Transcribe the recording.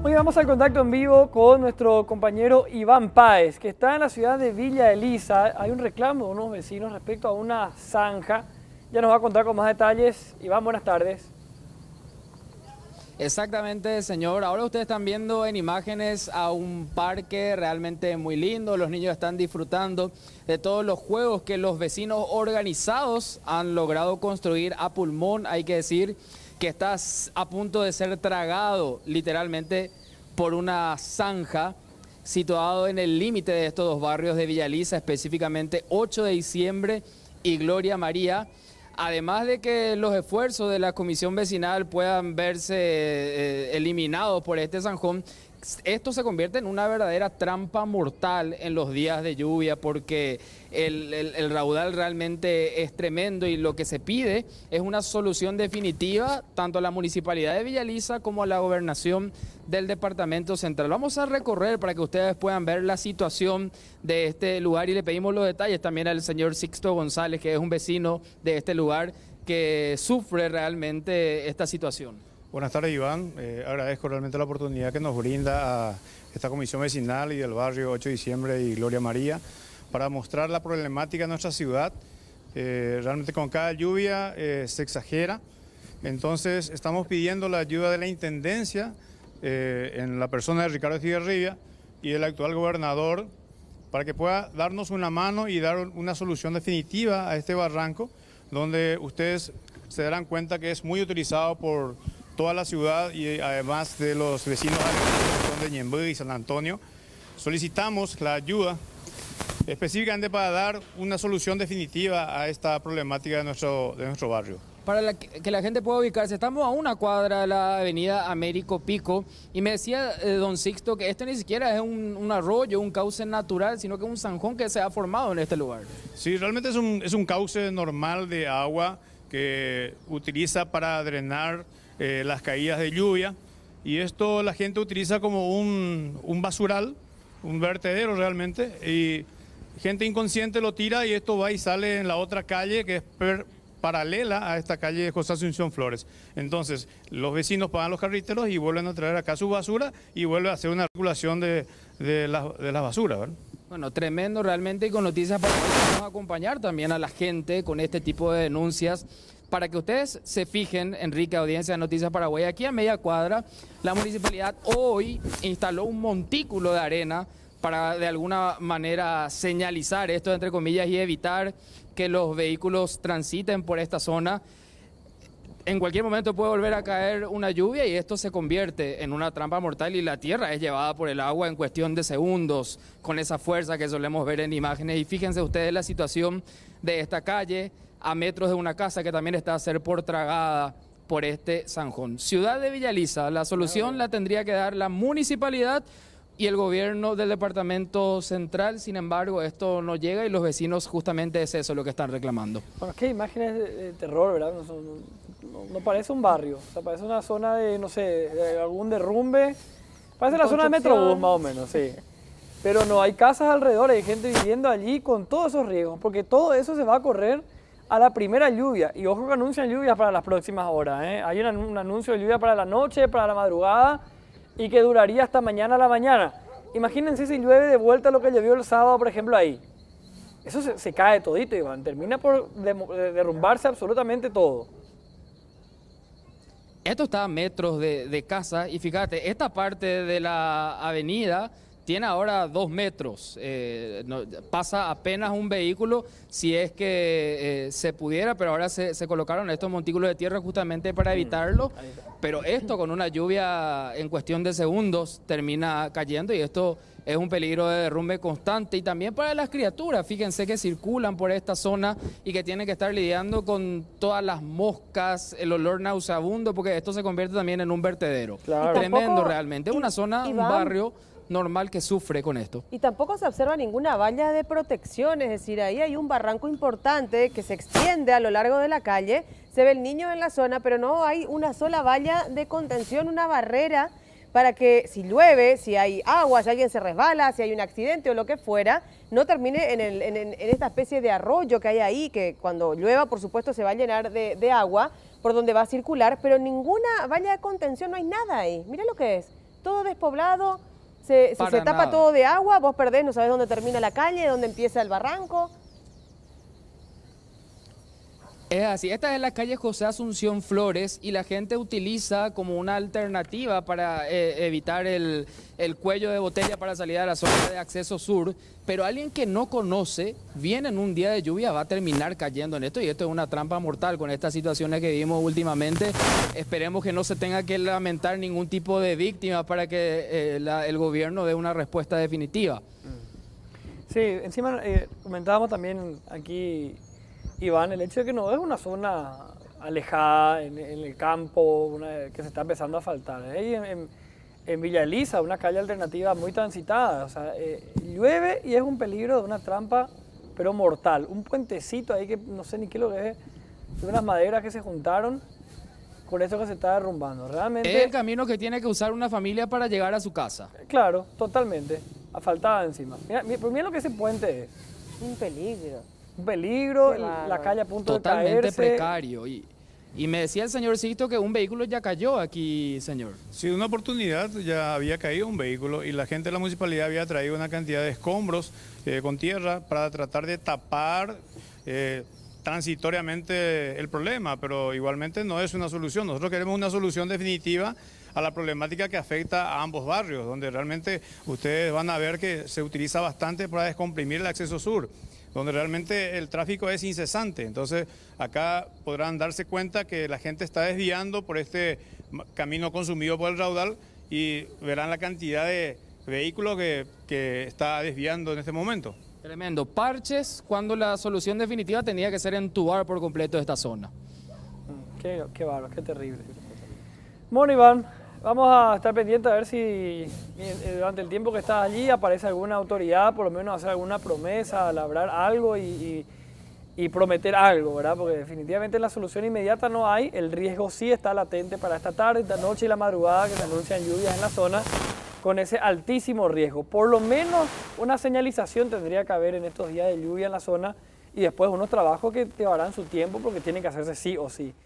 Hoy vamos al contacto en vivo con nuestro compañero Iván Páez, que está en la ciudad de Villa Elisa. Hay un reclamo de unos vecinos respecto a una zanja. Ya nos va a contar con más detalles. Iván, buenas tardes. Exactamente, señor. Ahora ustedes están viendo en imágenes a un parque realmente muy lindo. Los niños están disfrutando de todos los juegos que los vecinos organizados han logrado construir a pulmón. Hay que decir que está a punto de ser tragado literalmente por una zanja situado en el límite de estos dos barrios de Villa Elisa, específicamente 8 de diciembre y Gloria María. Además de que los esfuerzos de la comisión vecinal puedan verse eliminados por este zanjón, esto se convierte en una verdadera trampa mortal en los días de lluvia, porque el raudal realmente es tremendo y lo que se pide es una solución definitiva tanto a la municipalidad de Villa Elisa como a la gobernación del departamento central. Vamos a recorrer para que ustedes puedan ver la situación de este lugar y le pedimos los detalles también al señor Sixto González, que es un vecino de este lugar que sufre realmente esta situación. Buenas tardes, Iván. Agradezco realmente la oportunidad que nos brinda a esta comisión vecinal y del barrio 8 de diciembre y Gloria María para mostrar la problemática de nuestra ciudad. Realmente con cada lluvia se exagera. Entonces estamos pidiendo la ayuda de la Intendencia en la persona de Ricardo Estigarribia y el actual gobernador para que pueda darnos una mano y dar una solución definitiva a este barranco, donde ustedes se darán cuenta que es muy utilizado por toda la ciudad y además de los vecinos de Ñemby y San Antonio. Solicitamos la ayuda específicamente para dar una solución definitiva a esta problemática de nuestro barrio. Para que la gente pueda ubicarse, estamos a una cuadra de la avenida Américo Pico y me decía don Sixto que esto ni siquiera es un arroyo, un cauce natural, sino que es un zanjón que se ha formado en este lugar. Sí, realmente es un cauce normal de agua que utiliza para drenar las caídas de lluvia, y esto la gente utiliza como un basural, un vertedero realmente, y gente inconsciente lo tira y esto va y sale en la otra calle que es paralela a esta calle de José Asunción Flores. Entonces los vecinos pagan los carreteros y vuelven a traer acá su basura y vuelve a hacer una circulación de la basura, ¿verdad? Bueno, tremendo realmente, y con noticias para vamos a acompañar también a la gente con este tipo de denuncias. Para que ustedes se fijen, Enrique, audiencia de Noticias Paraguay, aquí a media cuadra, la municipalidad hoy instaló un montículo de arena para de alguna manera señalizar esto, entre comillas, y evitar que los vehículos transiten por esta zona. En cualquier momento puede volver a caer una lluvia y esto se convierte en una trampa mortal y la tierra es llevada por el agua en cuestión de segundos con esa fuerza que solemos ver en imágenes. Y fíjense ustedes la situación de esta calle a metros de una casa que también está a ser por tragada por este zanjón. Ciudad de Villa Elisa, la solución la tendría que dar la municipalidad y el gobierno del departamento central. Sin embargo, esto no llega y los vecinos justamente es eso lo que están reclamando. Bueno, qué imágenes de terror, ¿verdad? No parece un barrio, o sea, parece una zona de, no sé, de algún derrumbe. Parece la zona de Metrobús, más o menos, sí. Pero no, hay casas alrededor, hay gente viviendo allí con todos esos riesgos, porque todo eso se va a correr a la primera lluvia. Y ojo que anuncian lluvias para las próximas horas, ¿eh? Hay un anuncio de lluvia para la noche, para la madrugada, y que duraría hasta mañana a la mañana. Imagínense si llueve de vuelta lo que llovió el sábado, por ejemplo, ahí. Eso se cae todito, Iván. Termina por derrumbarse absolutamente todo. Esto está a metros de casa y fíjate, esta parte de la avenida tiene ahora 2 metros, pasa apenas un vehículo si es que se pudiera, pero ahora se colocaron estos montículos de tierra justamente para evitarlo, pero esto con una lluvia en cuestión de segundos termina cayendo y esto es un peligro de derrumbe constante y también para las criaturas, fíjense que circulan por esta zona y que tienen que estar lidiando con todas las moscas, el olor nauseabundo, porque esto se convierte también en un vertedero. Claro. Tremendo realmente, es una zona, un barrio normal que sufre con esto. Y tampoco se observa ninguna valla de protección, es decir, ahí hay un barranco importante que se extiende a lo largo de la calle, se ve el niño en la zona, pero no hay una sola valla de contención, una barrera para que si llueve, si hay agua, si alguien se resbala, si hay un accidente o lo que fuera, no termine en esta especie de arroyo que hay ahí, que cuando llueva, por supuesto, se va a llenar de agua por donde va a circular, pero ninguna valla de contención, no hay nada ahí. Mira lo que es. todo despoblado, se Para tapa nada. todo de agua, vos perdés, no sabés dónde termina la calle, dónde empieza el barranco. Es así, esta es la calle José Asunción Flores y la gente utiliza como una alternativa para evitar el cuello de botella para salir a la zona de acceso sur, pero alguien que no conoce, viene en un día de lluvia, va a terminar cayendo en esto y esto es una trampa mortal con estas situaciones que vivimos últimamente. Esperemos que no se tenga que lamentar ningún tipo de víctima para que el gobierno dé una respuesta definitiva. Sí, encima comentábamos también aquí, Iván, el hecho de que no es una zona alejada en el campo, que se está empezando a faltar. Ahí en Villa Elisa, una calle alternativa muy transitada, o sea, llueve y es un peligro de una trampa, pero mortal. Un puentecito ahí que no sé ni qué lo que es, de unas maderas que se juntaron con eso que se está derrumbando. Realmente, Es el camino que tiene que usar una familia para llegar a su casa. claro, totalmente, asfaltada encima. Mira lo que ese puente es. Un peligro. Un peligro, Qué la bárbaro. calle a punto Totalmente de caerse. precario. Y me decía el señor Sixto que un vehículo ya cayó aquí, señor. Sí, una oportunidad ya había caído un vehículo y la gente de la municipalidad había traído una cantidad de escombros con tierra para tratar de tapar transitoriamente el problema, pero igualmente no es una solución. Nosotros queremos una solución definitiva a la problemática que afecta a ambos barrios, donde realmente ustedes van a ver que se utiliza bastante para descomprimir el acceso sur, donde realmente el tráfico es incesante. Entonces, acá podrán darse cuenta que la gente está desviando por este camino consumido por el raudal y verán la cantidad de vehículos que está desviando en este momento. Tremendo. Parches cuando la solución definitiva tenía que ser entubar por completo esta zona. Qué bárbaro, qué terrible. Bueno, Iván, vamos a estar pendientes a ver si durante el tiempo que estás allí aparece alguna autoridad, por lo menos hacer alguna promesa, labrar algo y prometer algo, ¿verdad? Porque definitivamente la solución inmediata no hay, el riesgo sí está latente para esta tarde, esta noche y la madrugada que se anuncian lluvias en la zona con ese altísimo riesgo. Por lo menos una señalización tendría que haber en estos días de lluvia en la zona y después unos trabajos que llevarán su tiempo porque tienen que hacerse sí o sí.